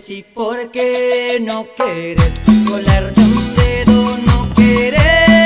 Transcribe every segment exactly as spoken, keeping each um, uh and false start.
Decí por qué no quieres colarte un dedo, no quieres.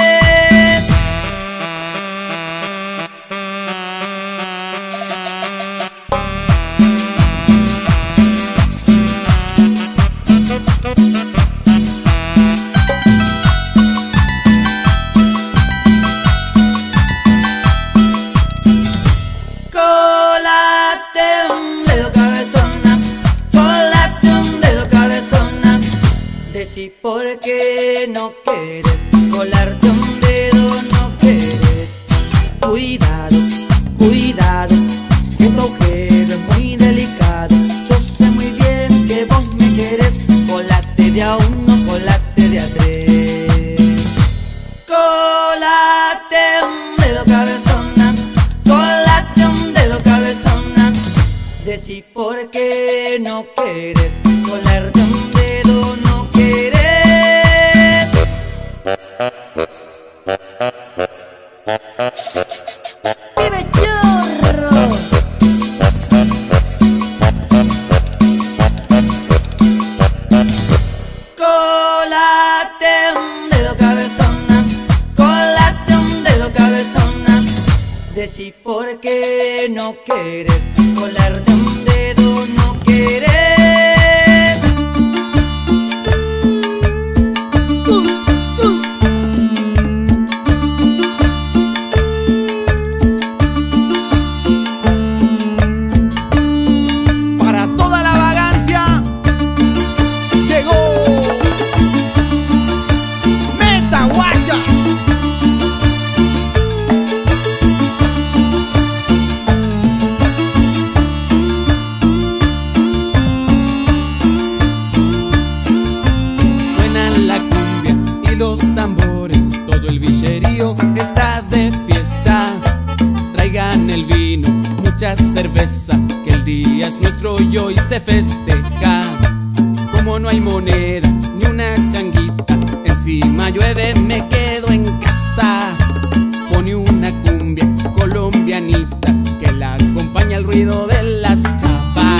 Decí por qué no quieres colarte un dedo, no quieres. Cuidado, cuidado, que tu agujero es muy delicado. Yo sé muy bien que vos me querés. Colate de a uno, colate de a tres. Colate un dedo, cabezona, colate un dedo, cabezona. Decí por qué no quieres colarte un dedo, no quieres. ¡Vive chorro! Colate un dedo, cabezona, colate un dedo, cabezona. Decí por qué no quieres colarte un dedo, no quieres. Está de fiesta, traigan el vino, mucha cerveza, que el día es nuestro y hoy se festeja. Como no hay moneda ni una changuita, encima llueve, me quedo en casa. Pone una cumbia colombianita que la acompaña el ruido de las chapas.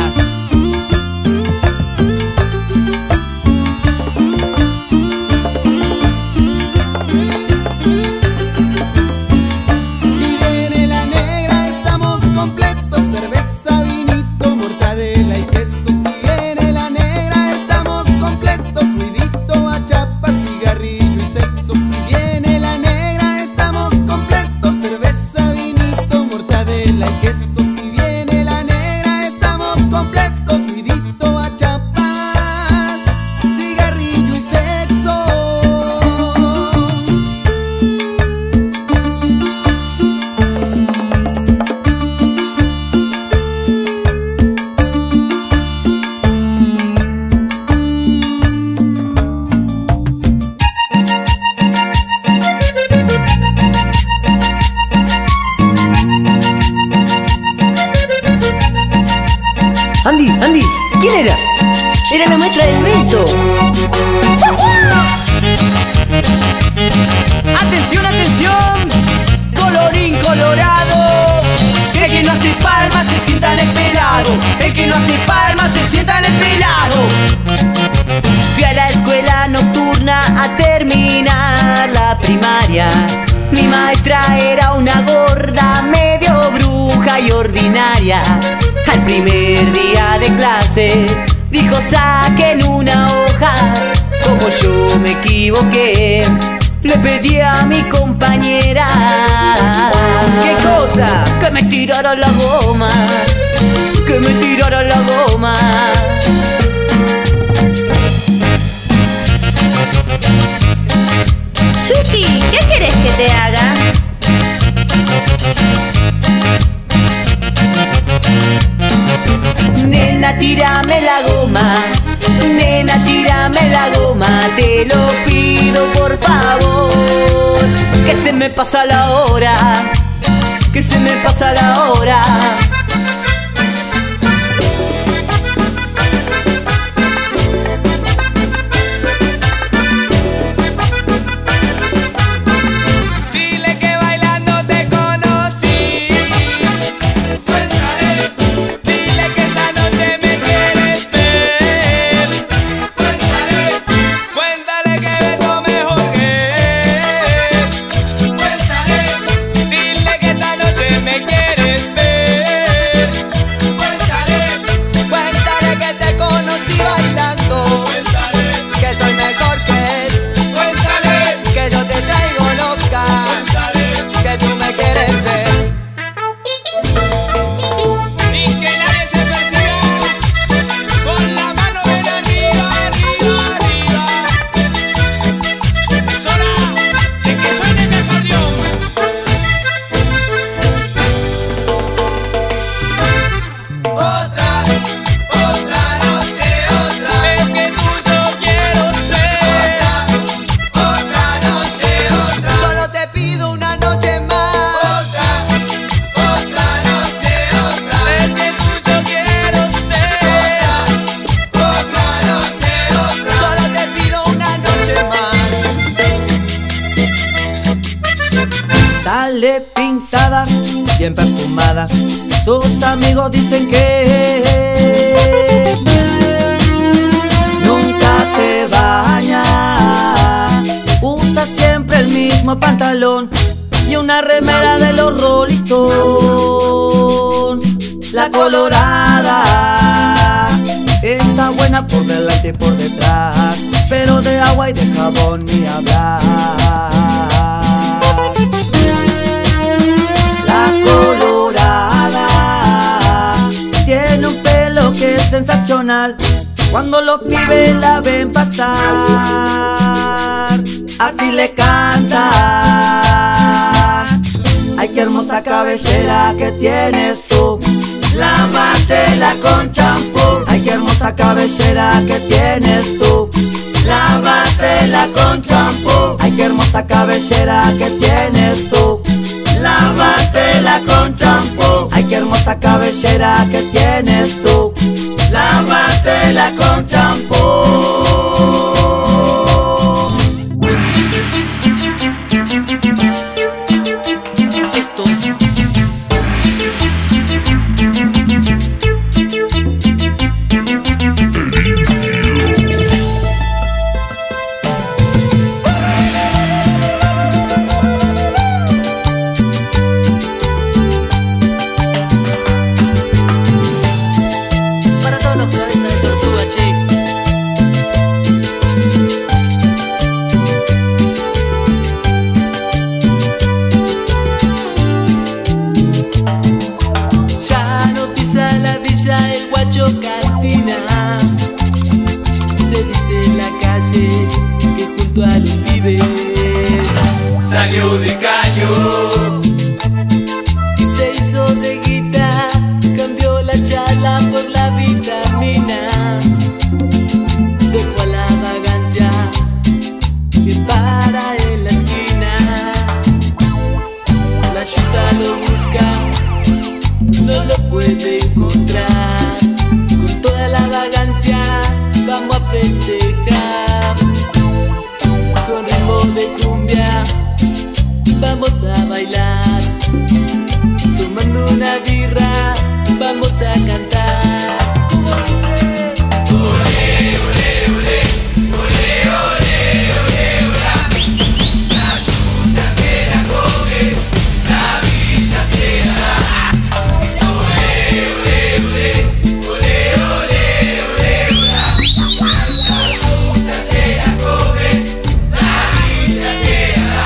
Andy, Andy, ¿quién era? Era la maestra del Beto. ¡Atención, atención! Colorín colorado. El que no hace palmas se sienta en el pelado. El que no hace palmas se sienta en el pelado. Fui a la escuela nocturna a terminar la primaria. Mi maestra era una gorda, medio bruja y ordinaria. Al primer día de clases dijo saquen una hoja. Como yo me equivoqué, le pedí a mi compañera. ¿Qué cosa? Que me tirara la goma, que me tirara la goma. Chucky, ¿qué querés que te haga? Nena, tírame la goma, nena, tírame la goma, te lo pido por favor. Que se me pasa la hora, que se me pasa la hora. Dile que esta noche me quieres ver. ropa bien perfumada. Sus amigos dicen que nunca se baña, usa siempre el mismo pantalón y una remera de los Rolling Stones. La colorada está buena por delante y por detrás, pero de agua y de jabón ni hablar. La colorada tiene un pelo que es sensacional. Cuando los pibes la ven pasar, así le cantan: ay, qué hermosa cabellera que tienes tú, lávatela con champú. Ay, qué hermosa cabellera que tienes tú, lávatela con champú. Ay, qué hermosa cabellera que tienes tú, lávatela con champú. Ay, qué hermosa cabellera que tienes tú, lávatela con champú. Salió de caño y se hizo de guita, cambió la chala por la vitamina, dejó a la vagancia que para en la esquina. La yuta lo busca, no lo puede encontrar, con toda la vagancia vamos a festejar, con ritmo de cumbia vamos a bailar, tomando una birra vamos a cantar. ¿Cómo dice? Olé, olé, olé, olé, olé, olé, olá. La yuta se la come, la villa se la da. Olé, olé, olé, olé, olé, olé, olá. La yuta se la come, la villa se la da.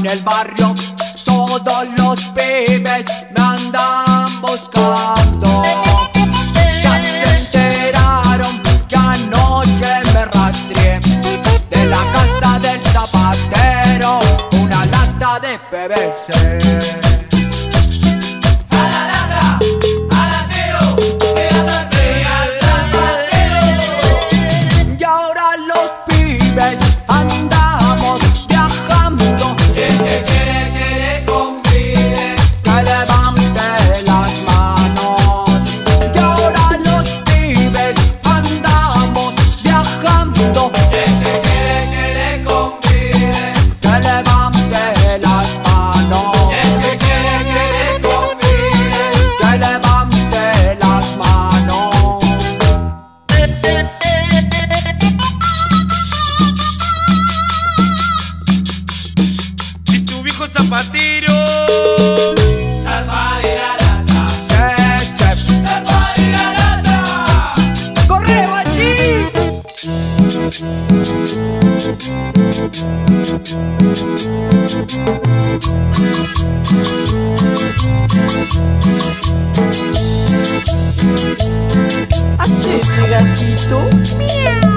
en el barrio todos los pibes me andan buscando. Ya se enteraron que anoche me rastreé de la casa del zapatero una lata de P V C. Zapatero, salvar la lata, se, se, salvar la lata, corre allí. Haceme gatito, miau.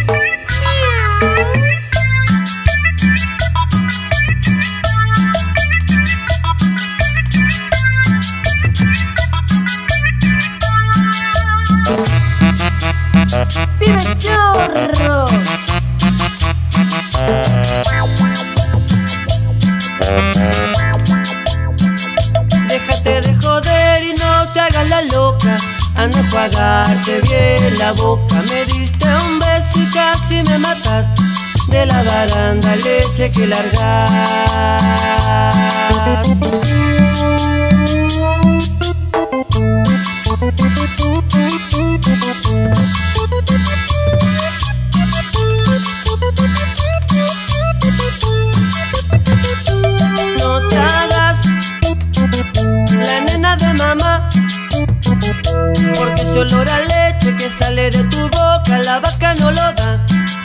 ¡Vive chorro! Déjate de joder y no te hagas la loca. Anda a enjuagarte bien la boca. Me diste un beso y casi me matas. De la baranda leche que largas. No te hagas la nena de mamá, porque ese olor a leche que sale de tu boca la vaca no lo da.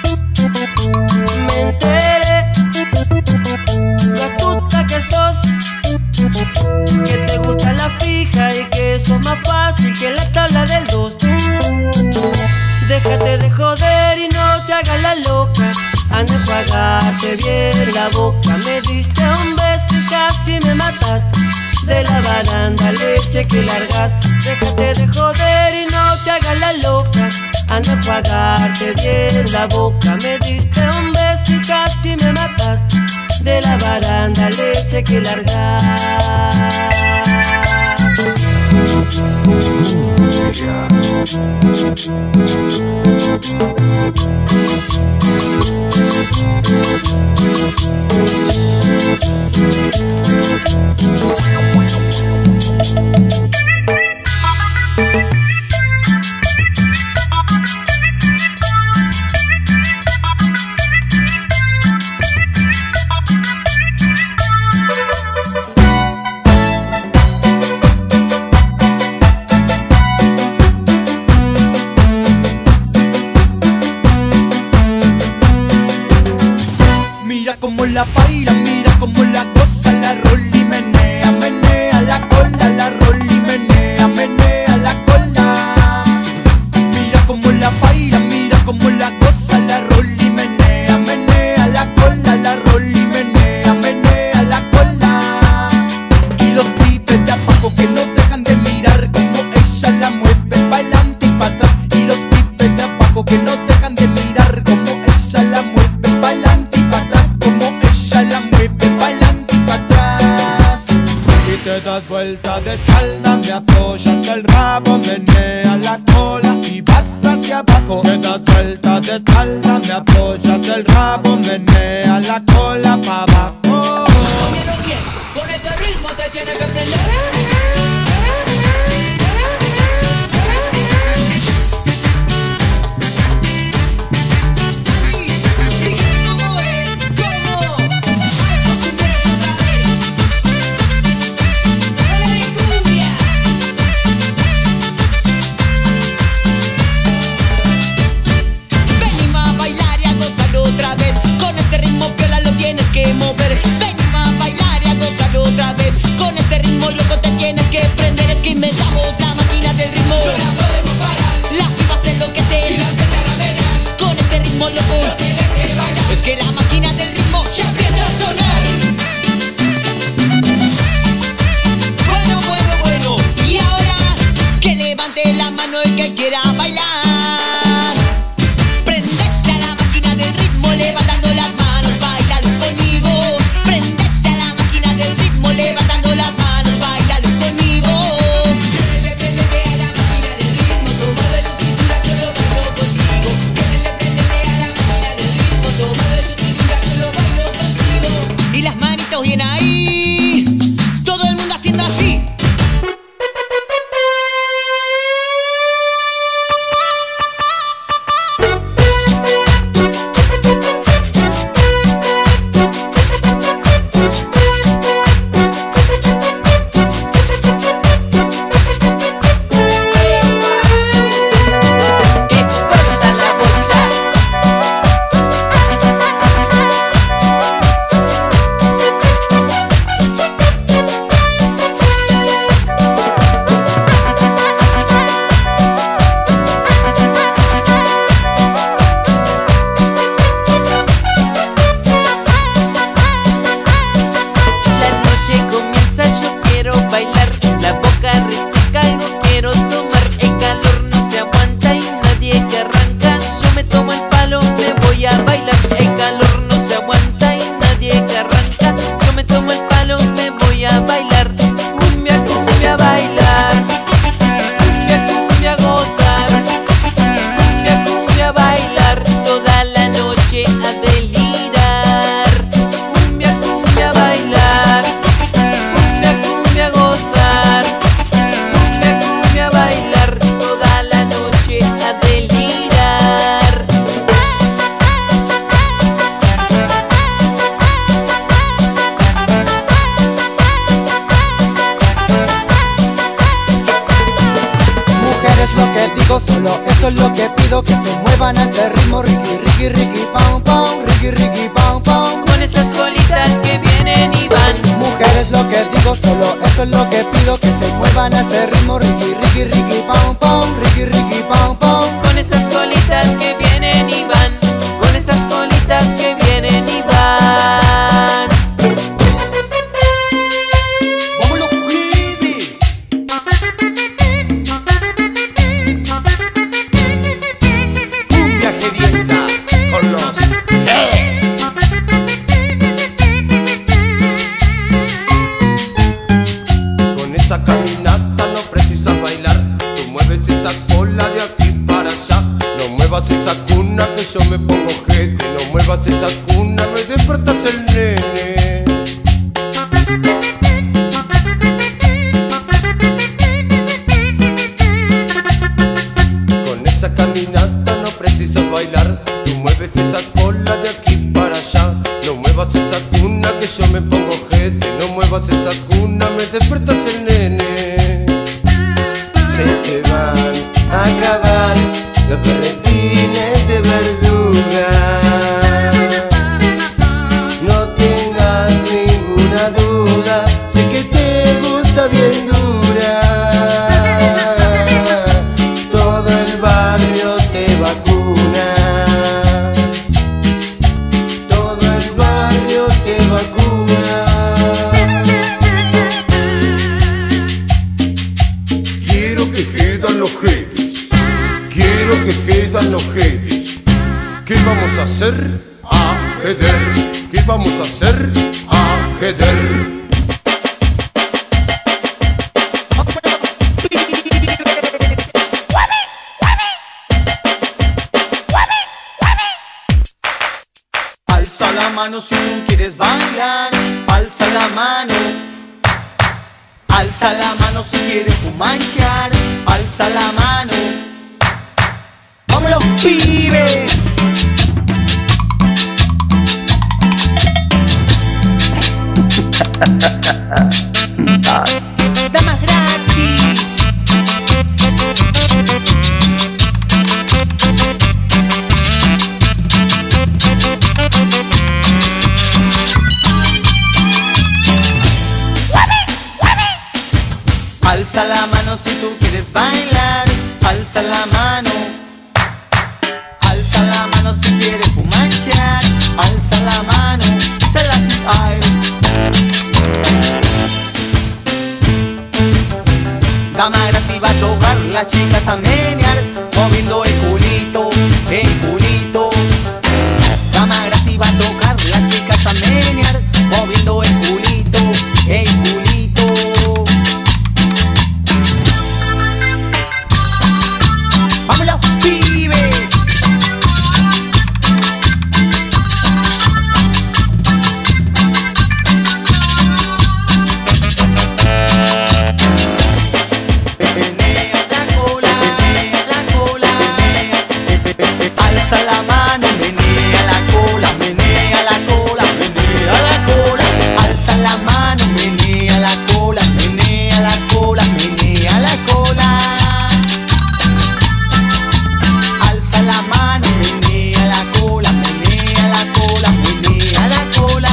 Me enteré lo astuta que sos, que te gusta la fija y que sos más fácil que la tabla del dos. Déjate de joder y no te hagas la loca. Anda a enjuagarte bien la boca. Me diste un beso y casi me matas. De la baranda leche que largas. Déjate de joder y no te hagas la loca. Anda a enjuagarte bien la boca. Me diste un beso y casi me matas. De la baranda leche que largas. Mira cómo la baila, mira cómo la goza, la rola y menea, menea la cola, la rola y menea, menea la cola. Mira cómo la baila, mira cómo la goza, la rola y menea, menea la cola, la rola y menea, menea la cola. Y los pibes de abajo que no dejan de mirar cómo ella la mueve pa'lante y pa' atrás. Y los pibes de abajo que no dejan de mirar cómo ella la mueve pa'lante y pa' atrás. La mueve pa'lante y pa' atrás. y te das vuelta de espalda, me apoyas el rabo, menea la cola y vas hacia abajo. Te das vuelta de espalda, me apoyas el rabo, menea la cola pa' abajo. Oye, bien, con este ritmo te tienes que prender. Ven y va a bailar y a gozar otra vez. Con este ritmo piola lo tienes que mover. Ven y va a eso es lo que pido, que se muevan a este ritmo. Ricky, Ricky, Ricky, pam, pam, Ricky, Ricky, pam, pam. Con esas colitas que vienen y van. Mujeres, lo que digo, solo eso es lo que pido, que se muevan a este ritmo. Ricky, Ricky, Ricky, pam, pam, Ricky, Ricky, pam, pam. Con esas colitas que vienen y van. Con esas colitas que vienen y van. ¡Vámonos, pibes! Un viaje vienta con los Heads. Con esa caminata no precisas bailar. Tú mueves esa cola de aquí para allá. No muevas esa cuna que yo me pongo jete. No muevas esa cuna, me despertas el nene. Con esa caminata no precisas bailar. Tú mueves esa cola de aquí para allá. No muevas esa cuna que yo me pongo jete. No muevas esa cuna, me despertas el nene. Se te van a acabar los berretines de verduga. No tengas ninguna duda, sé que te gusta bien dura. Todo el barrio te vacuna. Todo el barrio te vacuna. Quiero que quedan los jedes. Quiero que quedan los jedes. ¿Qué vamos a hacer? Ajedrez. ¿Qué vamos a hacer? Ajedrez. Alza la mano si tú quieres bailar. Alza la mano. Alza la mano si quieres fumanchar. Alza la mano. ¡Vámonos, pibes! Damas gratis. Alza la mano si tú quieres bailar. Alza la mano. Alza la mano si quieres fumanchar. Alza la mano. Se la ay. Dama gratis va a tocar, las chicas a menear, moviendo el culito, el culito. Dama gratis va a tocar, las chicas a menear, moviendo el culito, el culito. ¡Vámonos, pibes! Menea la cola, menea la cola, alza la mano, menea la cola, menea la cola, menea la cola, alza la mano, menea la cola, menea la cola, menea la cola, alza la mano, menea la cola, menea la cola, menea la cola.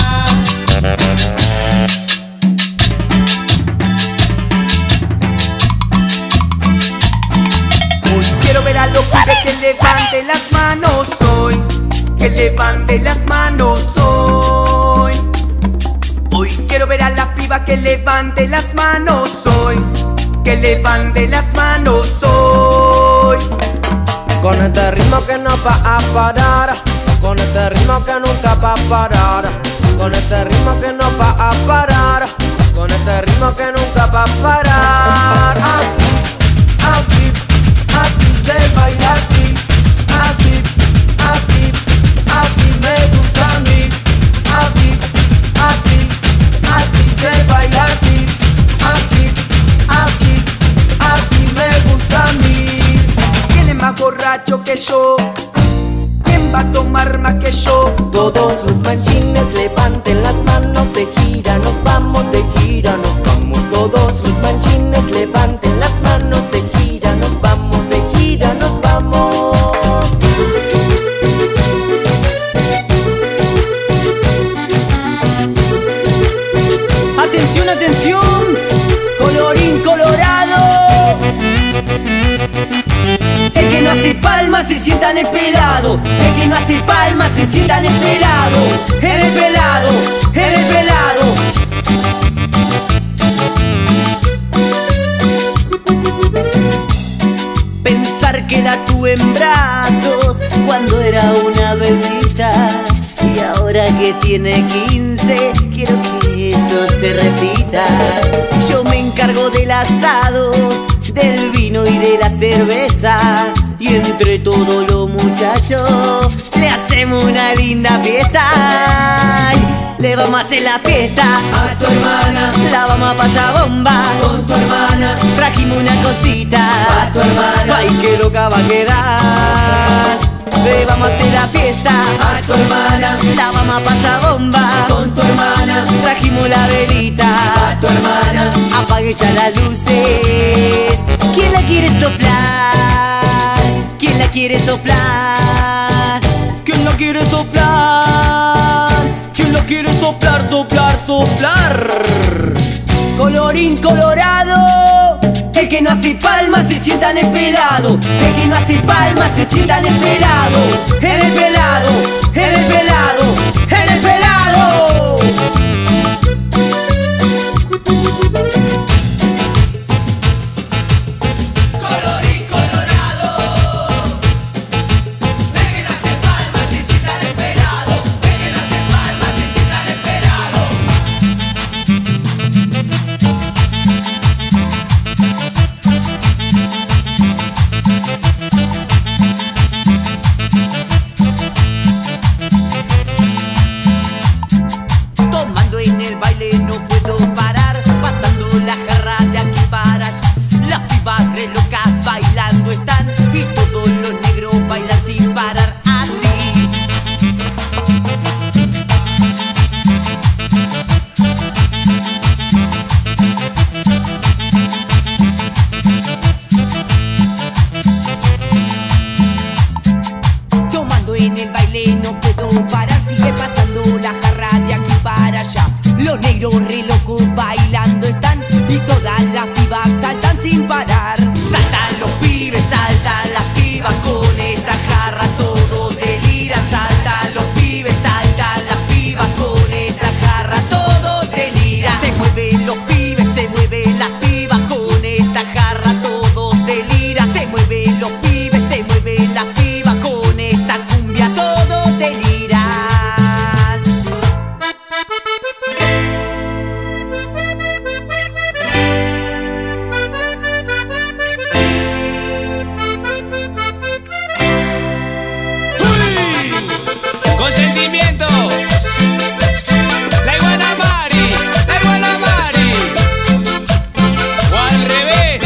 Hoy quiero ver a los pibes que levanten las manos hoy. Que levanten las manos hoy. Hoy quiero ver a las pibas que levanten las manos hoy. Que levanten las manos hoy. Con este ritmo que no va a parar, con este ritmo que nunca va a parar, con este ritmo que no va a parar, con este ritmo que nunca va a parar. Así, así, así se baila así, así, así, así me gusta a mí, así, así, así se baila así, así, así, así me gusta a mí. ¿Quién es más borracho que yo? ¿Quién va a tomar más que yo? Todos sus manchines levanten las manos de gira, nos vamos de gira, nos vamos. Todos sus manchines levanten las manos de gira, nos vamos de gira, nos vamos. palmas se sienta en el pelado. El que no hace palmas se sienta en el pelado. En el pelado, en el pelado. Pensar que la tuve en brazos cuando era una bebita, y ahora que tiene quince quiero que eso se repita. Yo me encargo del asado, del vino y de la cerveza, y entre todos los muchachos le hacemos una linda fiesta. Ay, le vamos a hacer la fiesta a tu hermana, la vamos a pasar bomba con tu hermana. Trajimos una cosita a tu hermana, ay que loca va a quedar. Le vamos a hacer la fiesta a tu hermana, la vamos a pasar bomba con tu hermana. Trajimos la velita a tu hermana, apague ya las luces. ¿Quién la quiere soplar? ¿Quién la quiere soplar? ¿Quién la quiere soplar? ¿Quién la quiere soplar, soplar, soplar? Colorín colorado, el que no hace palmas se sienta en el pelado. El que no hace palmas se sienta en el pelado. En el pelado, en el pelado, en el pelado. Colorín colorado, el que no hace palmas se sienta en el pelado. El que no hace palmas se sienta en el pelado. Tomando en el baile no puedo parar, pasando la jarra de aquí para allá. Las pibas re locas bailando están, y todos los negros bailan sin parar así. Tomando en el baile no puedo parar, sigue pasando la jarra de aquí para allá. Los negros re locos bailando están, y todas las pibas saltan sin parar. Saltan los pibes, saltan las pibas con esta jarra, todos deliran. Saltan los pibes, saltan las pibas con esta jarra, todos deliran. Se mueven los pibes, se mueven las pibas con esta jarra, todos deliran. Se mueven los pibes, se mueven las pibas con esta cumbia, todos deliran. Con sentimiento, la iguana Mari, la iguana Mari, o al revés.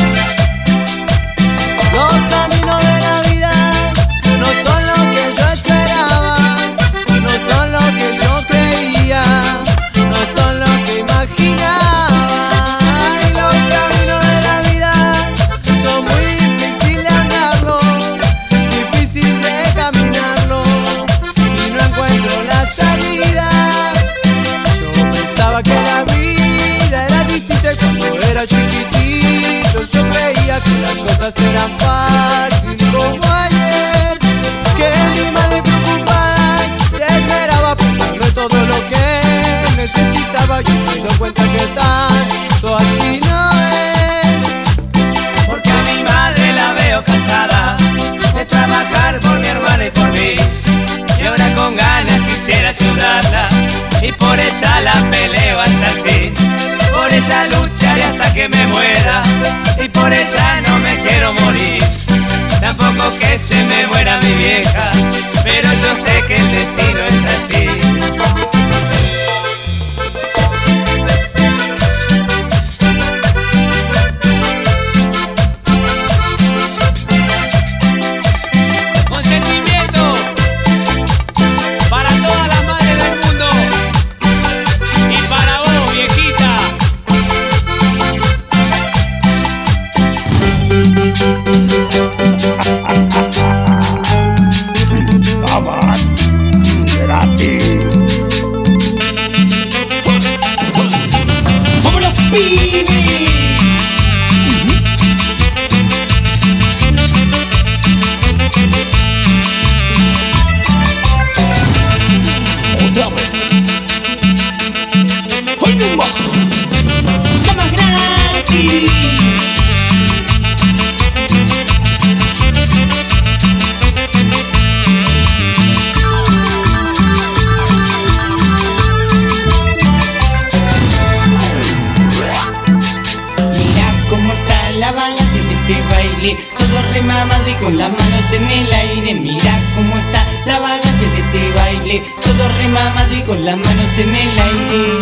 Los caminos de la vida no son lo que yo esperaba, no son lo que yo creía, no son lo que imaginaba. Y los caminos de la vida son muy difíciles de andarlos, difícil de caminarlos, y no encuentro la salida. Yo pensaba que la vida era distinta cuando era chiquitito. Yo creía que las cosas eran fáciles como ayer, que mi madre preocupada se esperaba por darme todo lo que necesitaba. Yo me doy cuenta que tanto así no es, Porque a mi madre la veo cansada de trabajar por mi hermana y por mí, y ahora con ganas quisiera ayudarla, y por ella la peleo hasta el fin. Por ella lucharé hasta que me muera, y por ella no me quiero morir. Tampoco que se me muera mi vieja, pero yo sé que el destino es así. Con sentimiento, para todas las madres del mundo, y para vos, viejita. con las manos en el aire. Mira cómo está la vagancia de este baile, todo remamado y con las manos en el aire.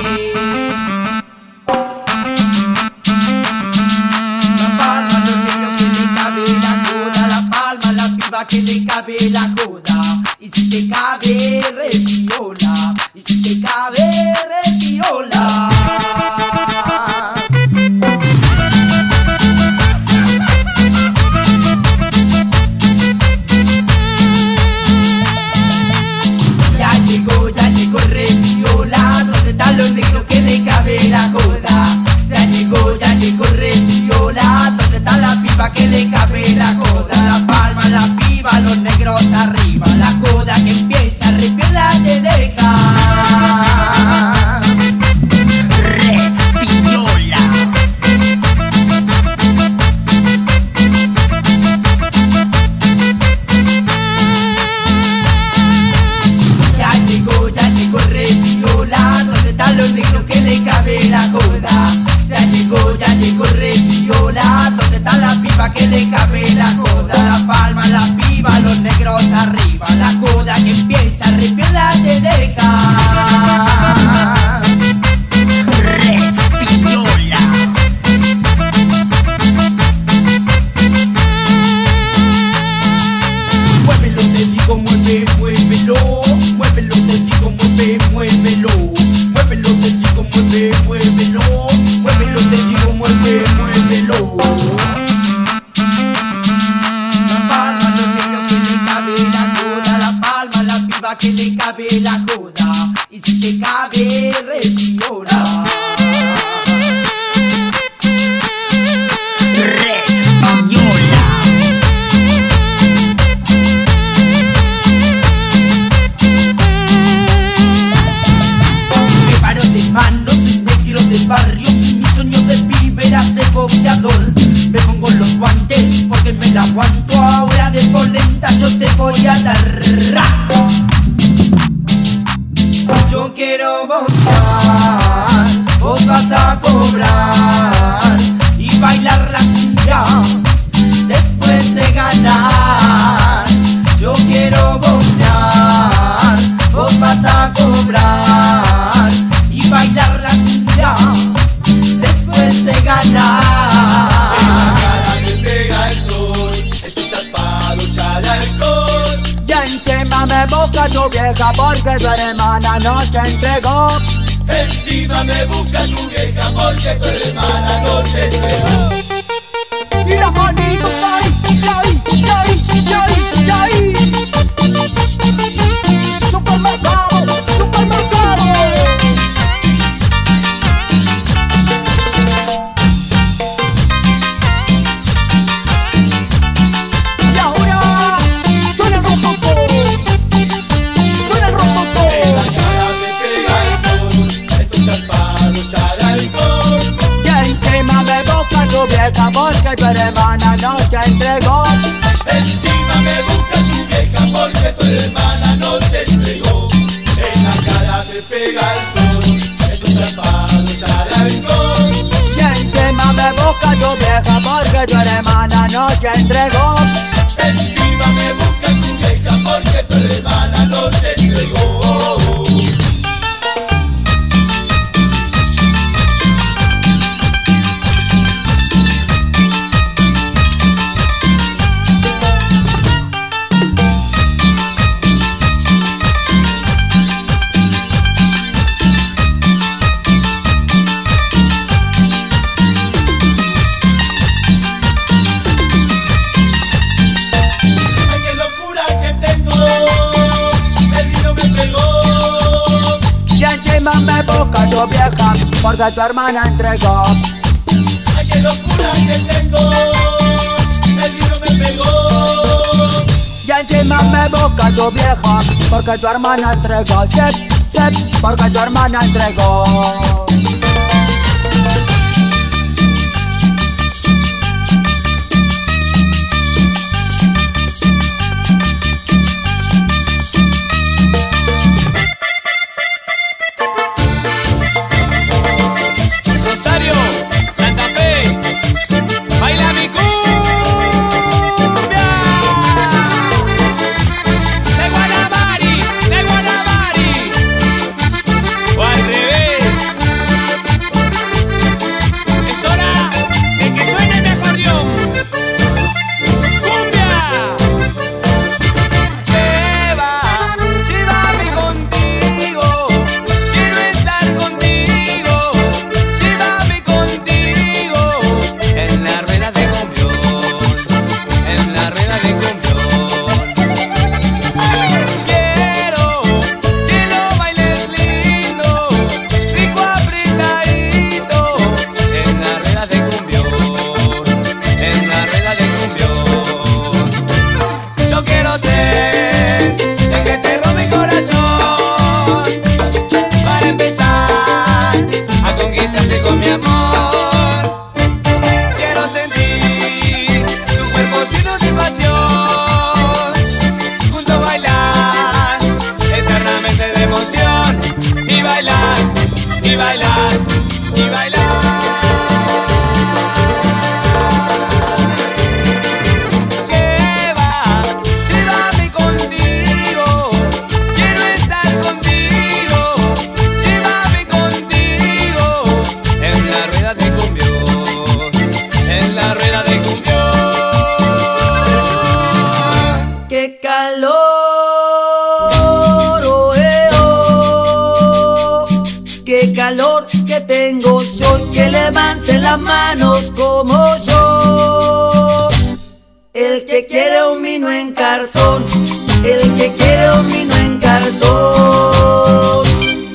Que le cabe la coda, y si te cabe re viola, y si te cabe re viola. Ya llegó, ya llegó re viola, ¿dónde están los negros que le cabe la coda? Ya llegó, ya llegó re viola, ¿dónde está la piba que le cabe la coda? La palma, la piba, los negros arriba, la coda que empieza, repiola te deja. Re viola. Ya llegó, ya llegó re viola, ¿dónde están los negros que le cabe la coda? Ya llegó, ya llegó re viola, ¿dónde está la piba que le cabe la coda? La palma, la piba, los negros arriba, la coda que empieza, re viola te deja. Re viola. Muévelo, te digo, mueve, muévelo. Muévelo, te digo, mueve, muévelo. Muévelo, te digo, mueve, muévelo. Muévelo, te digo, mueve, muévelo. La palma, los negros que le cabe la coda. La palma, la piba que le cabe la coda. Y si te cabe, re viola. Re viola. Me paro de manos, soy negro del barrio. Mi sueño de pibe era ser boxeador. Me pongo los guantes porque me la aguanto. Ahora de polenta yo te voy a dar. Yo quiero boxear, vos vas a cobrar y bailar la cumbia después de ganar. Yo quiero boxear, vos vas a cobrar y bailar la cumbia después de ganar. En la cara me pega el sol, estoy tapado ya de alcohol. Ya encima me busca tu vieja porque tu hermana no te entregó. Encima me busca tu vieja porque tu hermana no te entregó. Y la manito ahí, ahí, ahí, ahí, ahí. Supermercado, supermercado. Y ahora suena el rococo, suena el rococo. En la cara me pega el sol, estoy tapado ya de alcohol. Ya encima me busca tu vieja porque tu hermana no te entregó. Encima me busca tu vieja porque tu hermana no te entregó. En la cara me pega el sol, estoy tapado ya de alcohol. Ya encima me busca tu vieja porque tu hermana no te entregó. Encima me busca tu vieja porque tu hermana no te entregó. Ay, qué locura que tengo, el vino me pegó. Ya encima me busca tu vieja porque tu hermana entregó. Ay, qué locura que tengo, el vino me pegó. Ya encima me busca tu vieja porque tu hermana entregó. Sep, sep, porque tu hermana entregó. Rosario, Santa Fe, baila mi cumbia. calor, oh, eh, oh. Qué calor que tengo yo, que levante las manos como yo. El que quiere un vino en cartón, el que quiere un vino en cartón.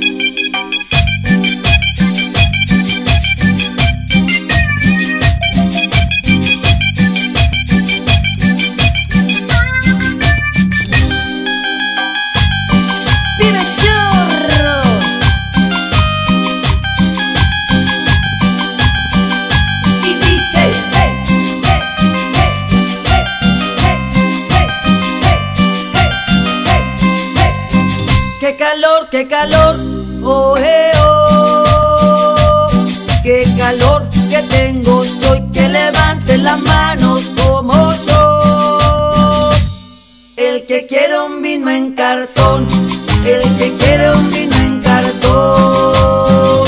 Qué calor, qué calor, oh, eh, oh. Qué calor que tengo yo, y que levante las manos como yo. El que quiere un vino en cartón, el que quiere un vino en cartón.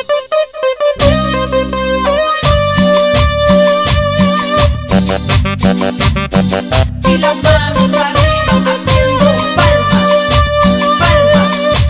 Y las manos arriba haciendo palmas, palmas.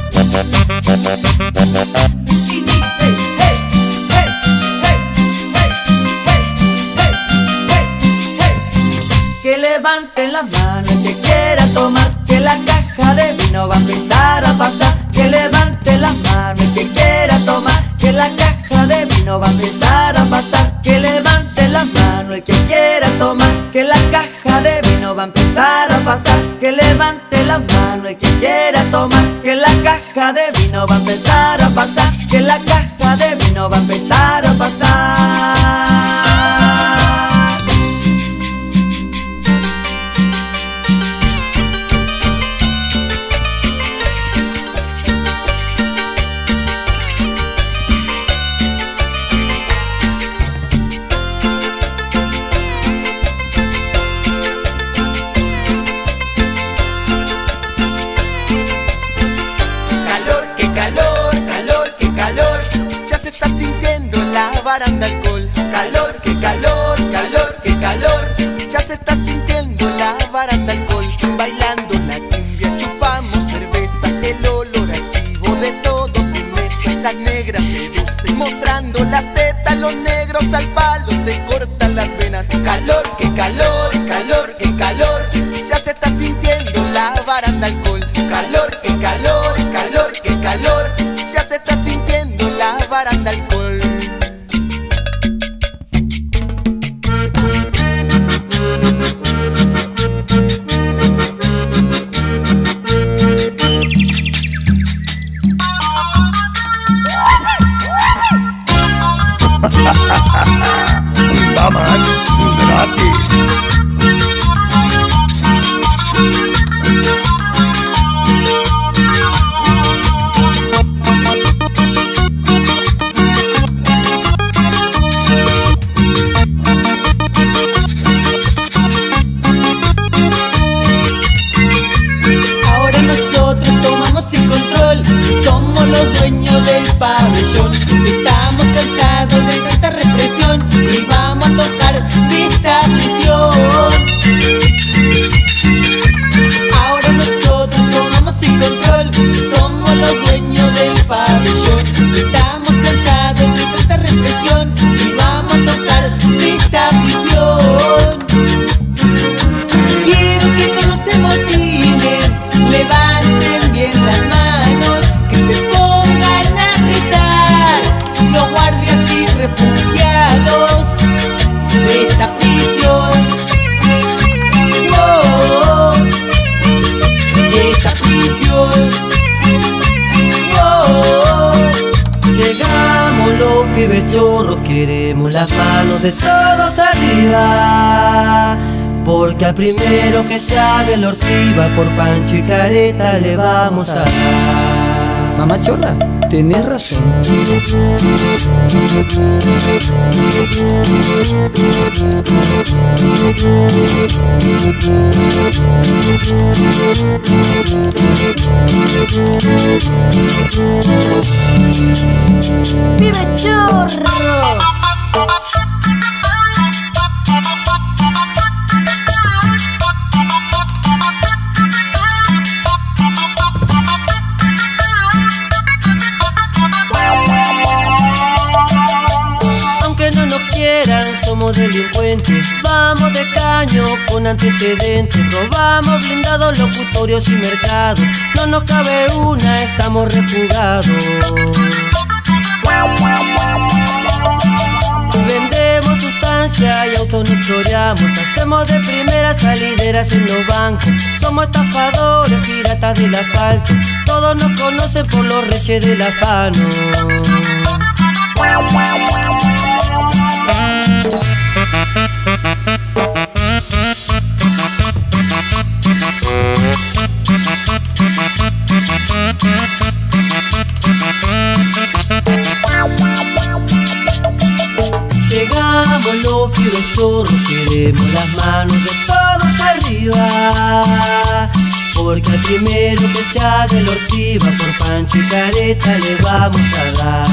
Y dice, hey, hey, hey, hey, hey, hey, hey, hey. Que levanten las manos el que quiera tomar, que la caja de vino va a empezar a pasar. Que levante las manos el que quiera tomar, que la caja de vino va a empezar a pasar. Que levante las manos el que quiera tomar, que la caja de vino va a empezar a pasar. Que levante las manos el que quiera tomar, que la caja de vino va a empezar a pasar. Que la caja de vino va a empezar a pasar. Baranda alcohol, calor, qué calor, calor, qué calor. Ya se está sintiendo la baranda alcohol. Bailando la cumbia, chupamos cerveza. El olor activo de todos en mesa. Las negras seducen, mostrando la teta. Los negros al palo se cortan las venas. Calor, qué calor, calor, qué calor. Ya se está sintiendo la baranda alcohol. Calor, qué calor, calor, qué calor. Ya se está sintiendo la baranda alcohol. Damas gratis. Ahora nosotros tomamos el control, somos los dueños del pabellón. Estamos cansados de tanta represión y vamos a tocar de esta prisión. Ahora nosotros tomamos el control, somos los dueños del pabellón. Estamos cansados de tanta represión y vamos a tocar de esta prisión. Quiero que todos se motiven, levanten bien las manos, que se pongan a rezar los guardias y refugiados de esta prisión. Oh, de esta prisión. Oh, llegamos los pibes chorros, queremos las manos de todos arriba. Porque al primero que se haga el ortiva, por Pancho y Careta le vamos a dar. Mamá Chola, tenés razón. ¡Vive Chorro! somos delincuentes. Vamos de caño con antecedentes. Robamos blindados, locutorios y mercados. No nos cabe una, estamos refugados. Vendemos sustancia y autos nos choreamos. Hacemos de primeras salideras en los bancos. Somos estafadores, piratas del asfalto. Todos nos conocen por los reyes del afano. Llegamos los pibes chorros, queremos las manos de todos arriba. Porque al primero que se haga el ortiva, por Pancho y Careta le vamos a dar.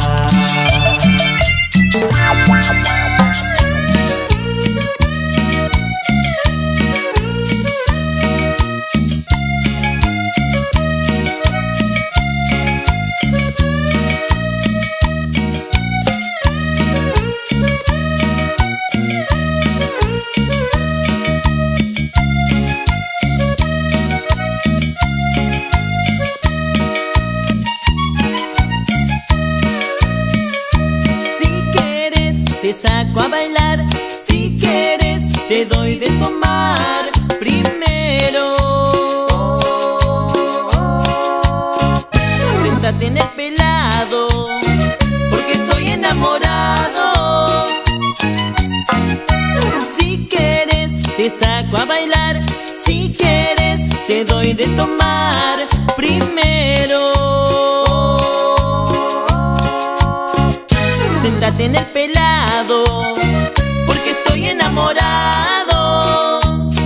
Te saco a bailar, si quieres te doy de tomar primero. Séntate en el pelado, porque estoy enamorado. Si quieres te saco a bailar, si quieres te doy de tomar primero. Séntate en el pelado, porque estoy enamorado.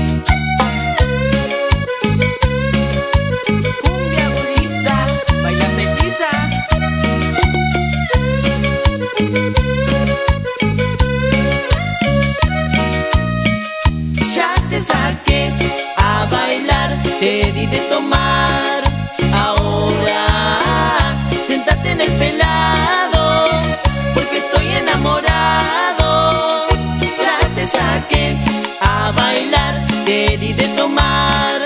Cumbia guriza, baila petiza. Ya te saqué a bailar, te di de tomar. Ahora séntate en el pelado, enamorado. Ya te saqué a bailar, te di de tomar.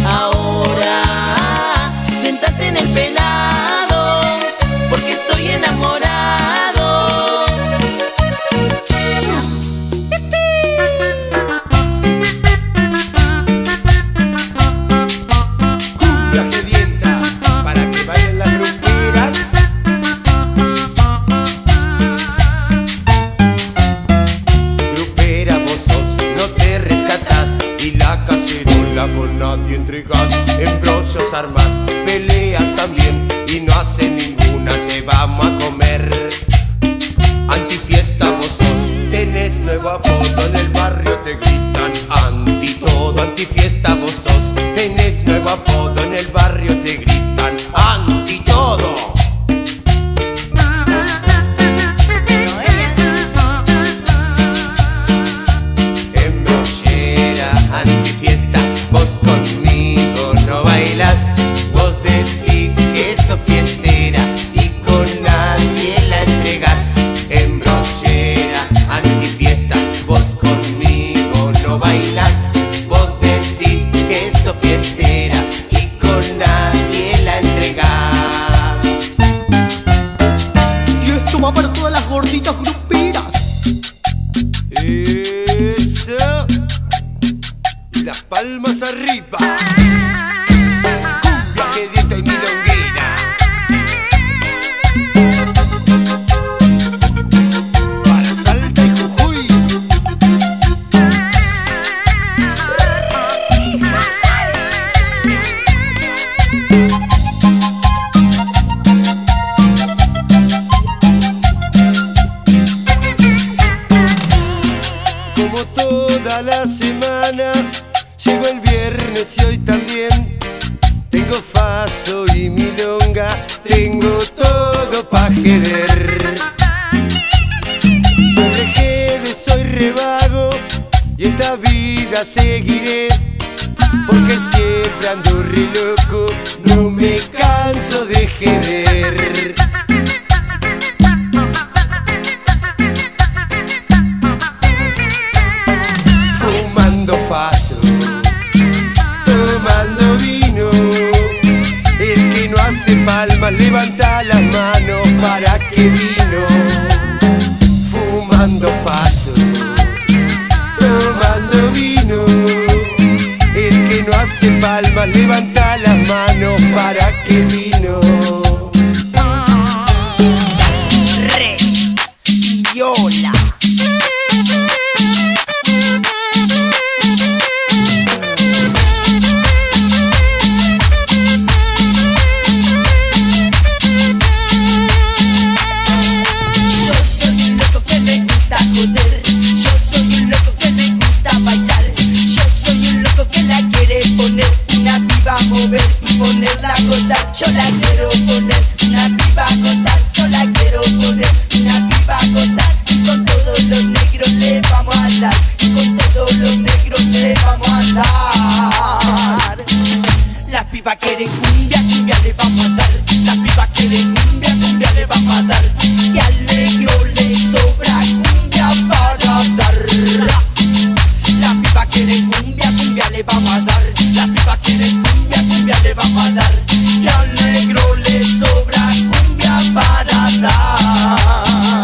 Ahora siéntate en el pelado, porque estoy enamorado. Cumbia sedienta, para que bailen las rumberas. Con nadie entregas, embrollos armas, peleas también y no hace ninguna, te vamos a comer. Antifiesta vos sos, tenés nuevo apodo, en el barrio te gritan anti todo. Antifiesta vos sos, tenés nuevo apodo, en el barrio te gritan anti todo. Embrollera, antifiesta, vos conmigo no bailas, vos decís que sos fiestera y con nadie la entregas. Embrollera, antifiesta, vos conmigo no bailas, vos decís que sos fiestera y con nadie la entregas. Y esto va para todas las gorditas gruperas. Eso. Y las palmas arriba. Cumbia sedienta y milonguera. Para Salta y Jujuy. Como toda la semana, llegó el viernes y hoy también. Tengo faso y milonga, tengo todo pa' querer. Soy rejede, soy revago y esta vida seguiré, porque siempre ando re loco, no me canso de jeder. levanta las manos para que vino. Fumando faso, tomando vino. El que no hace palmas levanta las manos para que vino. Re viola. Yo la quiero poner, una piba a gozar. Yo la quiero poner, una piba a gozar. Y con todos los negros le vamos a dar. Y con todos los negros le vamos a dar. Las pibas quieren cumbia, cumbia le vamos a dar. Las pibas quieren cumbia, cumbia le vamos a dar. Y al negro le sobra cumbia para dar. Las pibas quieren cumbia, cumbia le vamos a dar. Las pibas quieren cumbia, cumbia le vamos a dar. Y al negro le sobra cumbia para dar.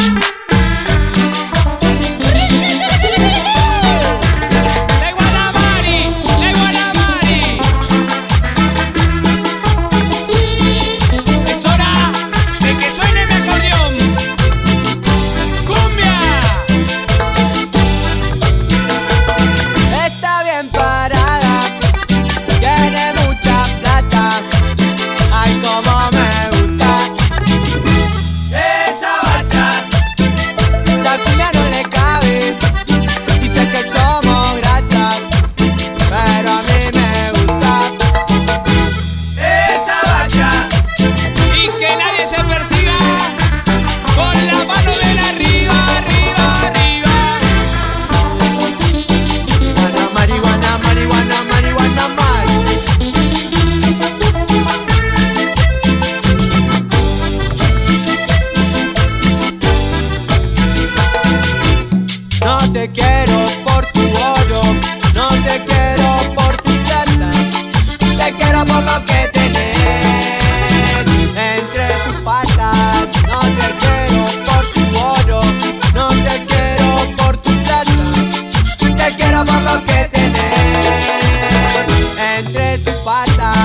¡Le Guanamari! ¡Le Guanamari! Es hora de que suene mi acordeón. ¡Cumbia! Está bien parada, tiene mucha plata. Ay, como me gusta ¡Esa bacha! la cumbia, no le cabe. Dice que somos grasa, pero a mí me gusta. ¡Esa bacha! Y que nadie se persiga con la mano de arriba, arriba, arriba. Guana, marihuana, marihuana, marihuana, marihuana. No te quiero por tu oro, no te quiero por tu plata, te quiero por lo que tenés entre tus patas. No te quiero por tu oro, no te quiero por tu plata, te quiero por lo que tenés entre tus patas.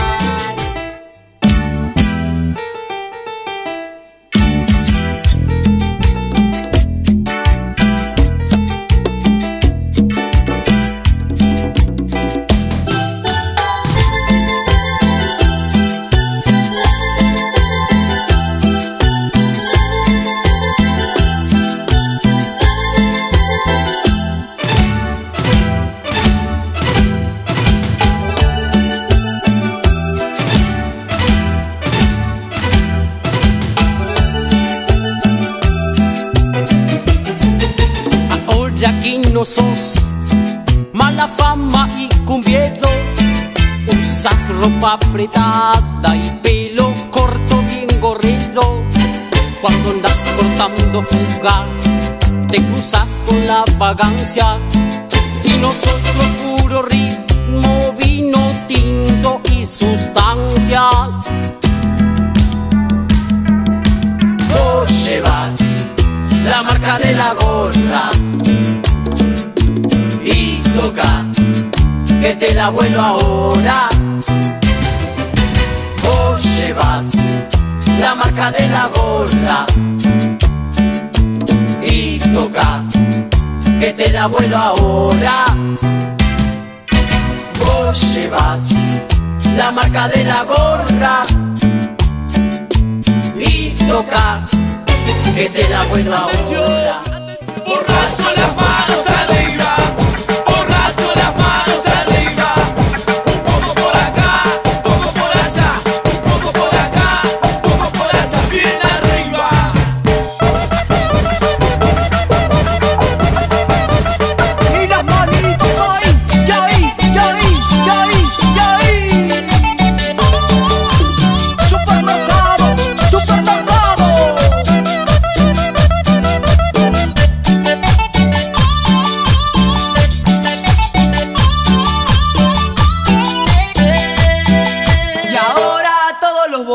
Ahora que no sos mala fama y cumbiero, usas ropa apretada y pelo corto bien gorrero. Cuando andas cortando fuga, te cruzas con la vagancia. Y nosotros puro ritmo, vino tinto y sustancia. Vos llevas la marca de la gorra y toca que te la vuelo ahora. Vos llevas la marca de la gorra y toca que te la vuelo ahora. Vos llevas la marca de la gorra y toca que te la vuelo ahora. Borracho, las manos arriba. Borracho, las manos arriba. Un poco por acá, un poco por allá. Un poco por acá, un poco por allá. Bien arriba. Y las manitos ahí, ya ahí, ya ahí, ya ahí, ya ahí. Supermercado, supermercado.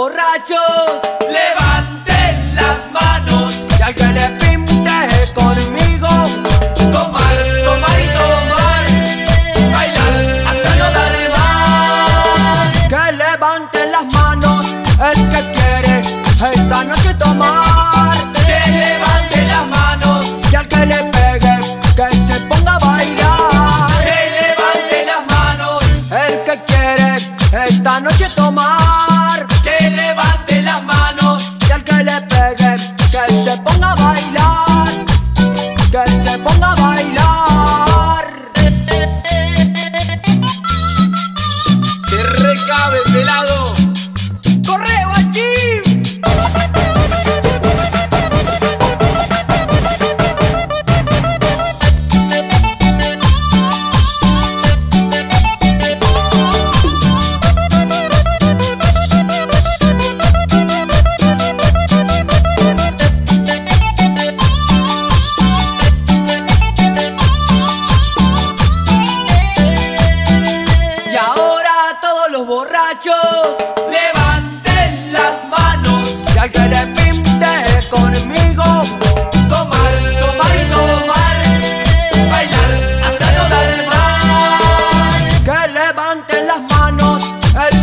borrachos levanten las manos. Y al que le pinte conmigo, tomar, tomar y tomar, bailar hasta no dar más. Que levanten las manos el que quiere esta noche tomar. Que levante las manos. Y al que le pegue, que se ponga a bailar. Que levante las manos. El que quiere esta noche tomar. Que levante las manos. Y al que le pegue, que se ponga a bailar. Que se ponga a bailar. Te recabe pelado. ¡Correo aquí! Y ahora todos los borrachos levanten las manos. y al que le pinte conmigo, tomar, tomar y tomar, bailar hasta no dar más. que levanten las manos el